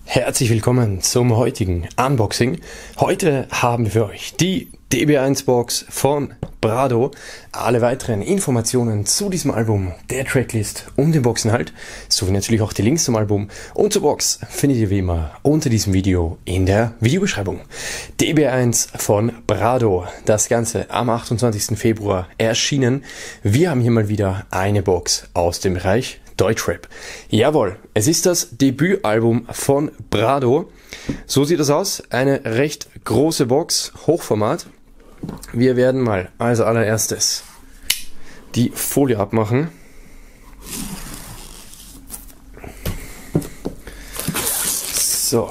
Herzlich willkommen zum heutigen Unboxing. Heute haben wir für euch die DB1 Box von Brado. Alle weiteren Informationen zu diesem Album, der Tracklist und dem Boxinhalt, sowie natürlich auch die Links zum Album und zur Box findet ihr wie immer unter diesem Video in der Videobeschreibung. DB1 von Brado, das Ganze am 28. Februar erschienen. Wir haben hier mal wieder eine Box aus dem Bereich Deutschrap. Jawohl, es ist das Debütalbum von Brado. So sieht das aus. Eine recht große Box, Hochformat. Wir werden mal als allererstes die Folie abmachen. So.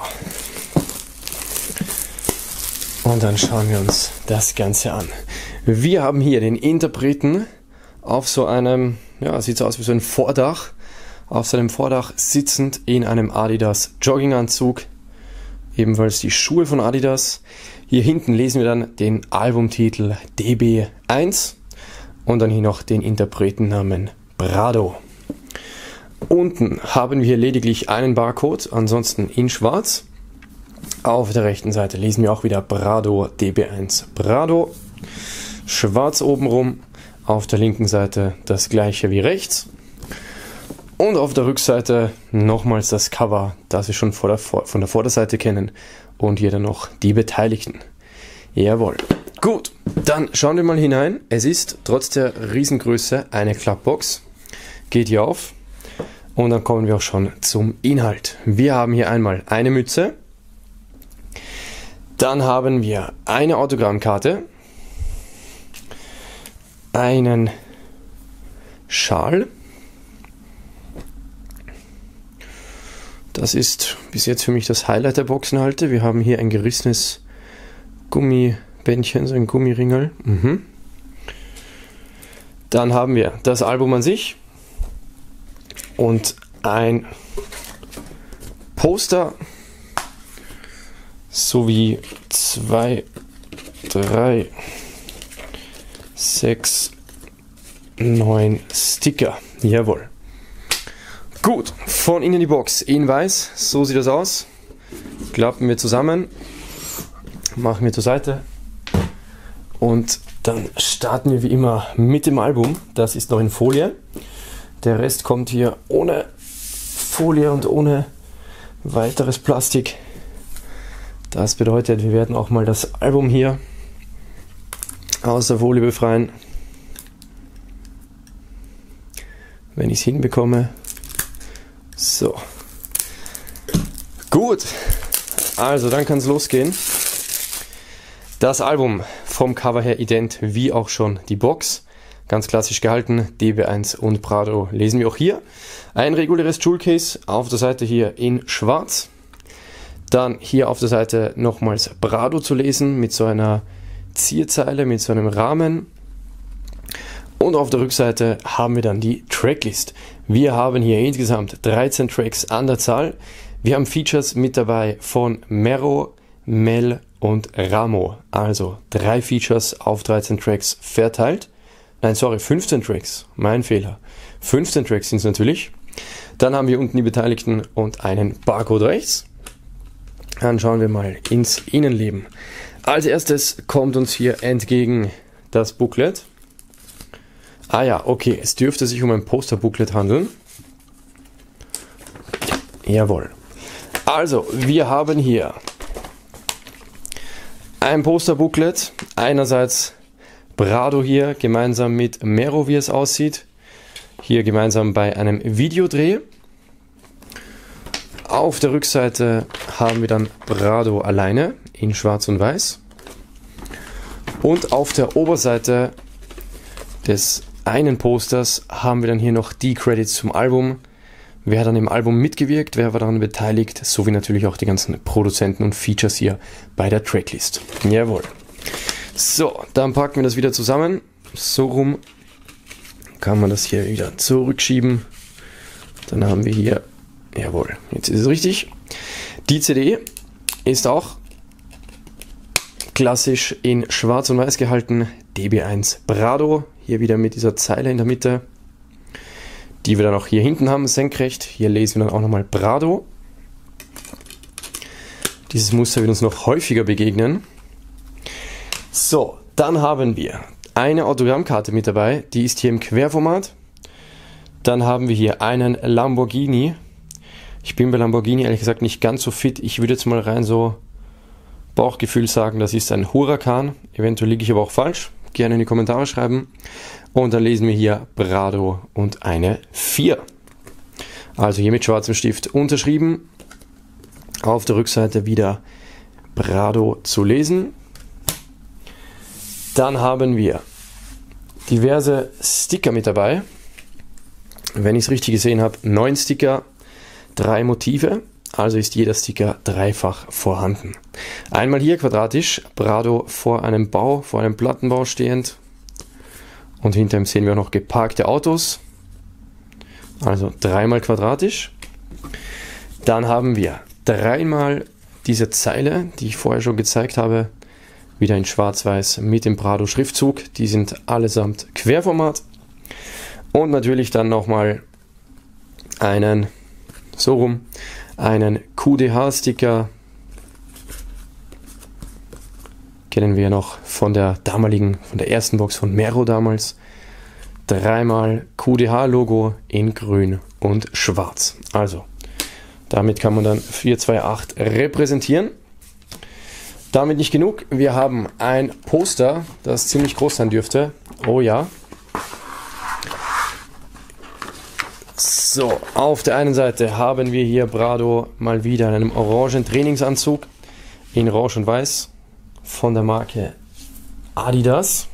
Und dann schauen wir uns das Ganze an. Wir haben hier den Interpreten auf so einem, ja, sieht so aus wie so ein Vordach. Auf seinem Vordach sitzend in einem Adidas Jogginganzug. Ebenfalls die Schuhe von Adidas. Hier hinten lesen wir dann den Albumtitel DB1 und dann hier noch den Interpretennamen Brado. Unten haben wir hier lediglich einen Barcode, ansonsten in schwarz. Auf der rechten Seite lesen wir auch wieder Brado DB1 Brado. Schwarz obenrum. Auf der linken Seite das gleiche wie rechts. Und auf der Rückseite nochmals das Cover, das wir schon von der Vorderseite kennen. Und hier dann noch die Beteiligten. Jawohl. Gut, dann schauen wir mal hinein. Es ist trotz der Riesengröße eine Klappbox. Geht hier auf. Und dann kommen wir auch schon zum Inhalt. Wir haben hier einmal eine Mütze. Dann haben wir eine Autogrammkarte. Einen Schal. Das ist bis jetzt für mich das Highlight der Boxinhalte. Wir haben hier ein gerissenes Gummibändchen, so ein Gummiringel. Dann haben wir das Album an sich und ein Poster sowie 2, 3, 6, 9 Sticker. Jawohl. Gut, von innen die Box in weiß, so sieht das aus. Klappen wir zusammen, machen wir zur Seite und dann starten wir wie immer mit dem Album. Das ist noch in Folie. Der Rest kommt hier ohne Folie und ohne weiteres Plastik. Das bedeutet, wir werden auch mal das Album hier aus der Folie befreien, wenn ich es hinbekomme. So, gut, also dann kann es losgehen. Das Album vom Cover her ident wie auch schon die Box, ganz klassisch gehalten, DB1 und Brado lesen wir auch hier. Ein reguläres Jewel Case, auf der Seite hier in schwarz. Dann hier auf der Seite nochmals Brado zu lesen mit so einer Zierzeile, mit so einem Rahmen. Und auf der Rückseite haben wir dann die Tracklist. Wir haben hier insgesamt 13 Tracks an der Zahl. Wir haben Features mit dabei von Mero, Mel und Ramo. Also 3 Features auf 13 Tracks verteilt. Nein, sorry, 15 Tracks. Mein Fehler. 15 Tracks sind es natürlich. Dann haben wir unten die Beteiligten und einen Barcode rechts. Dann schauen wir mal ins Innenleben. Als erstes kommt uns hier entgegen das Booklet. Ah ja, okay, es dürfte sich um ein Poster-Booklet handeln. Jawohl. Also, wir haben hier ein Poster-Booklet. Einerseits Brado hier gemeinsam mit Mero, wie es aussieht. Hier gemeinsam bei einem Videodreh. Auf der Rückseite haben wir dann Brado alleine in schwarz und weiß. Und auf der Oberseite des einen Posters haben wir dann hier noch die Credits zum Album. Wer hat an dem Album mitgewirkt, wer war daran beteiligt, sowie natürlich auch die ganzen Produzenten und Features hier bei der Tracklist. Jawohl. So, dann packen wir das wieder zusammen. So rum kann man das hier wieder zurückschieben. Dann haben wir hier, jawohl, jetzt ist es richtig. Die CD ist auch klassisch in schwarz und weiß gehalten. DB1 Brado. Hier wieder mit dieser Zeile in der Mitte, die wir dann auch hier hinten haben, senkrecht. Hier lesen wir dann auch nochmal Brado. Dieses Muster wird uns noch häufiger begegnen. So, dann haben wir eine Autogrammkarte mit dabei, die ist hier im Querformat. Dann haben wir hier einen Lamborghini. Ich bin bei Lamborghini ehrlich gesagt nicht ganz so fit. Ich würde jetzt mal rein so Bauchgefühl sagen, das ist ein Huracan. Eventuell liege ich aber auch falsch. Gerne in die Kommentare schreiben. Und dann lesen wir hier Prado und eine 4. Also hier mit schwarzem Stift unterschrieben. Auf der Rückseite wieder Prado zu lesen. Dann haben wir diverse Sticker mit dabei. Wenn ich es richtig gesehen habe, 9 Sticker, 3 Motive. Also ist jeder Sticker dreifach vorhanden. Einmal hier quadratisch, Prado vor einem Bau, vor einem Plattenbau stehend. Und hinter ihm sehen wir auch noch geparkte Autos. Also dreimal quadratisch. Dann haben wir dreimal diese Zeile, die ich vorher schon gezeigt habe, wieder in schwarz-weiß mit dem Prado Schriftzug. Die sind allesamt Querformat. Und natürlich dann nochmal einen, so rum, einen QDH-Sticker. Kennen wir noch von der ersten Box von Mero damals. Dreimal QDH-Logo in grün und schwarz. Also, damit kann man dann 428 repräsentieren. Damit nicht genug. Wir haben ein Poster, das ziemlich groß sein dürfte. Oh ja. So, auf der einen Seite haben wir hier Prado mal wieder in einem orangen Trainingsanzug in Orange und Weiß von der Marke Adidas.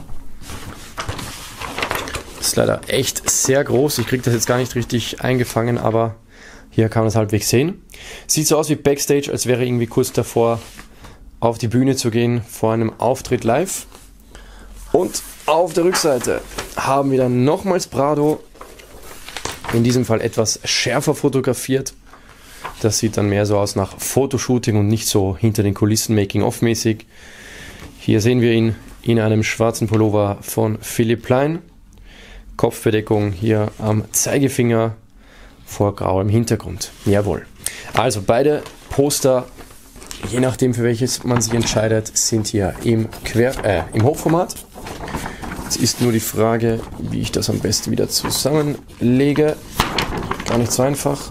Ist leider echt sehr groß. Ich kriege das jetzt gar nicht richtig eingefangen, aber hier kann man es halbwegs sehen. Sieht so aus wie Backstage, als wäre irgendwie kurz davor, auf die Bühne zu gehen vor einem Auftritt live. Und auf der Rückseite haben wir dann nochmals Prado. In diesem Fall etwas schärfer fotografiert. Das sieht dann mehr so aus nach Fotoshooting und nicht so hinter den Kulissen Making-of-mäßig. Hier sehen wir ihn in einem schwarzen Pullover von Philipp Plein. Kopfbedeckung hier am Zeigefinger vor grauem Hintergrund. Jawohl. Also beide Poster, je nachdem für welches man sich entscheidet, sind hier im Hochformat. Jetzt ist nur die Frage, wie ich das am besten wieder zusammenlege. Gar nicht so einfach.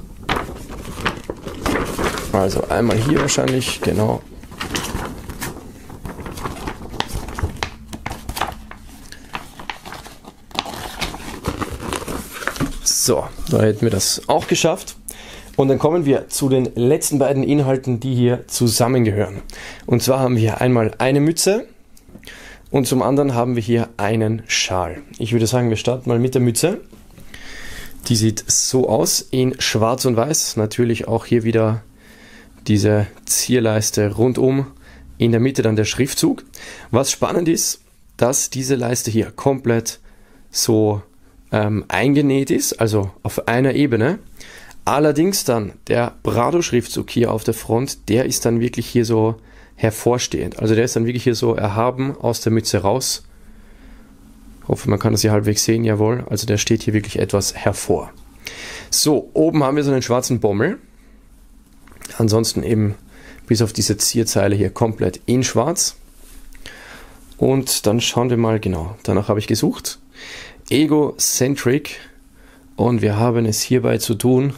Also einmal hier wahrscheinlich, genau. So, da hätten wir das auch geschafft. Und dann kommen wir zu den letzten beiden Inhalten, die hier zusammengehören. Und zwar haben wir einmal eine Mütze. Und zum anderen haben wir hier einen Schal. Ich würde sagen, wir starten mal mit der Mütze. Die sieht so aus, in schwarz und weiß. Natürlich auch hier wieder diese Zierleiste rundum. In der Mitte dann der Schriftzug. Was spannend ist, dass diese Leiste hier komplett so eingenäht ist, also auf einer Ebene. Allerdings dann der Prado-Schriftzug hier auf der Front, der ist dann wirklich hier so hervorstehend. Also der ist dann wirklich hier so erhaben aus der Mütze raus. Ich hoffe, man kann das hier halbwegs sehen, jawohl. Also der steht hier wirklich etwas hervor. So, oben haben wir so einen schwarzen Bommel. Ansonsten eben bis auf diese Zierzeile hier komplett in schwarz. Und dann schauen wir mal genau, danach habe ich gesucht. Egocentric. Und wir haben es hierbei zu tun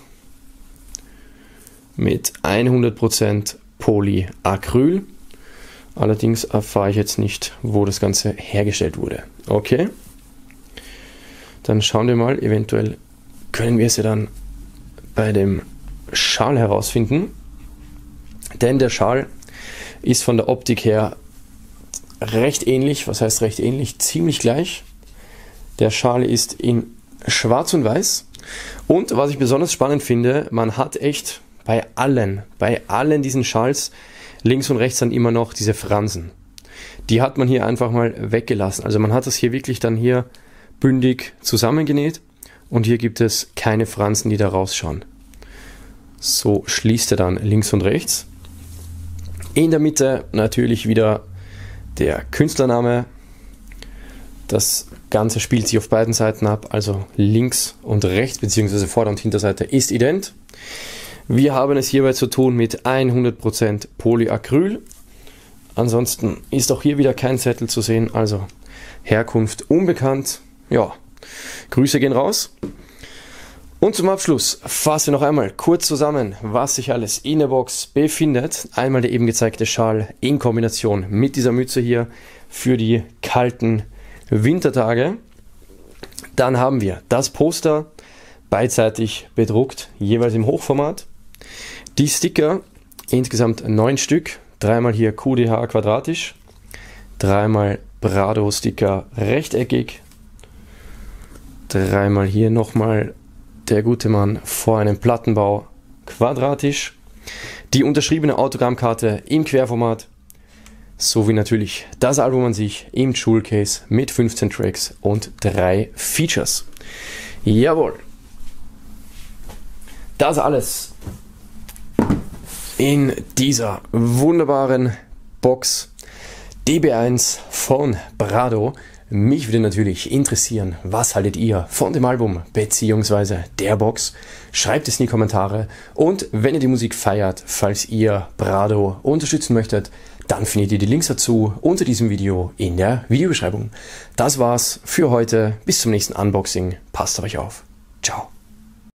mit 100% Polyacryl. Allerdings erfahre ich jetzt nicht, wo das Ganze hergestellt wurde. Okay. Dann schauen wir mal, eventuell können wir es ja dann bei dem Schal herausfinden. Denn der Schal ist von der Optik her recht ähnlich. Was heißt recht ähnlich? Ziemlich gleich. Der Schal ist in schwarz und weiß. Und was ich besonders spannend finde, man hat echt bei allen diesen Schals links und rechts dann immer noch diese Fransen. Die hat man hier einfach mal weggelassen. Also man hat das hier wirklich dann hier bündig zusammengenäht und hier gibt es keine Fransen, die da rausschauen. So schließt er dann links und rechts. In der Mitte natürlich wieder der Künstlername. Das Ganze spielt sich auf beiden Seiten ab, also links und rechts bzw. Vorder- und Hinterseite ist ident. Wir haben es hierbei zu tun mit 100% Polyacryl. Ansonsten ist auch hier wieder kein Zettel zu sehen, also Herkunft unbekannt. Ja, Grüße gehen raus. Und zum Abschluss fassen wir noch einmal kurz zusammen, was sich alles in der Box befindet. Einmal der eben gezeigte Schal in Kombination mit dieser Mütze hier für die kalten Wintertage. Dann haben wir das Poster beidseitig bedruckt, jeweils im Hochformat. Die Sticker, insgesamt 9 Stück, dreimal hier QDH quadratisch, dreimal Brado Sticker rechteckig, dreimal hier nochmal der gute Mann vor einem Plattenbau quadratisch, die unterschriebene Autogrammkarte im Querformat, sowie natürlich das Album an sich im Jewel Case mit 15 Tracks und 3 Features. Jawohl! Das alles in dieser wunderbaren Box DB1 von Brado. Mich würde natürlich interessieren, was haltet ihr von dem Album bzw. der Box? Schreibt es in die Kommentare und wenn ihr die Musik feiert, falls ihr Brado unterstützen möchtet, dann findet ihr die Links dazu unter diesem Video in der Videobeschreibung. Das war's für heute. Bis zum nächsten Unboxing. Passt auf euch auf. Ciao.